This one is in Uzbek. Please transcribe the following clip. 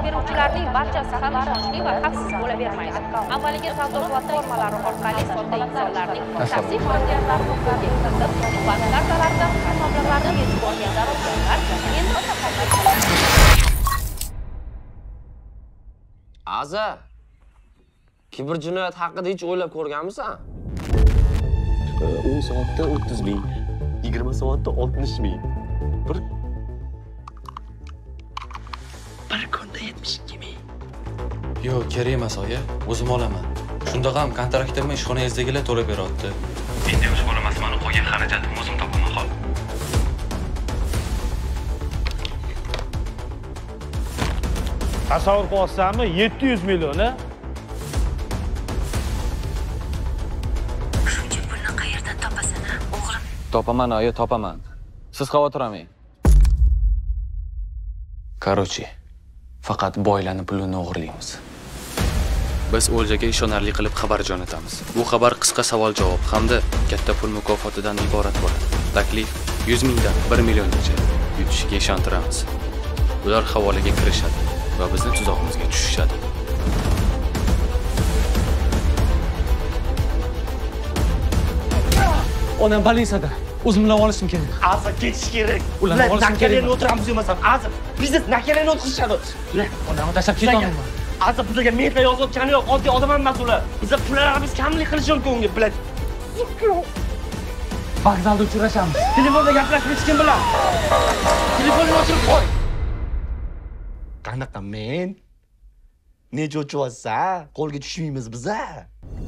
beruvchilarning barchasi ham ishonchli va xavfsiz bo'lavermaydi. Avvaliga savdo platformalari orqali sodda insonlarning shaxsiy ma'lumotlarini qo'lga kiritib, bank kartalaridan mablag'larni yechib olgan zaruriyatlar endi Aza, kibr jinoyat haqida hech o'ylab ko'rganmisan? 10 soatda 30 ming, 20 soatda 60 ming. Bir kunda 72 ming. Yo'q, kerak emas oya. O'zim olaman. Shunda ham kontraktimni ishxonangizdagilar to'lab beryapti. Endi o'zim olamasman, qolgan xarajatimni o'zim topaman qol. Tasavvur qilyapsanmi? 700 million, Shuncha pulni qayerdan topasan, o'g'lim? Topaman, oya, topaman. Siz xavotir olmang. Короче, faqat boylarning pulini o'g'irlaymiz. Biz o'ljaga ishonarli qilib xabar jo'natamiz. Bu xabar qisqa savol-javob hamda katta pul mukofotidan iborat bo'ladi. Taklif 100 mingdan 1 milliongacha. Yutishiga ishontiramiz. Ular havolaga kirishadi va bizni tuzog'imizga tushishadi. Onam больницada. O'zim bilan olishim kerak. Azir ketish kerak. Ularni olishim kerak. Nakalarni o'tiramiz emasam, azir biznes nakalarni o'tkazishadi. Onamni tashlab ketaman. Azir bizga meta yozayotgani yo'q, oddiy odam emas ular. Bizlar pullarimiz kamlik qilishi mumkin unga, biladi. Vokzalda uchrashamiz. Telefonda gaplashib hech kim bilan. Telefonni o'chirib qo'y. Qanaqa men? Necha o'chyapsan? Qo'lga tushmaymiz biz-a?